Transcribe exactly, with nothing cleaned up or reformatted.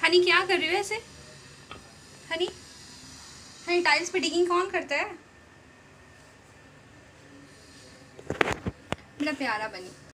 हनी क्या कर रही हो ऐसे? हनी हनी टाइल्स पे डिगिंग कौन करता है? मेरा प्यारा बनी।